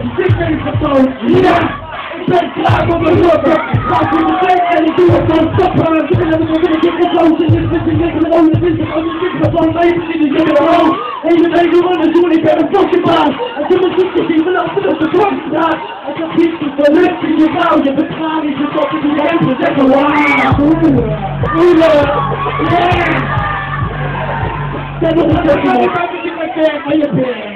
dit ben ik getoond. Ja, ik ben klaar voor mijn rokken. Ga voor de tijd en ik doe het van stoppen. Ik ben er nog een keer gesloten. Dit is een beetje een oude winter. Als ik dit van leven zie, dan zit ik er al. Even mannen doen, ik ben een fokkenbaas. En toen mijn ziekte zien vanaf de klokkenstraat. Ik heb iets van lucht in je vrouw. Je betraat is het op de ruimte. Zeggen wauw. Oeh. Yeah. Dat is een beetje van je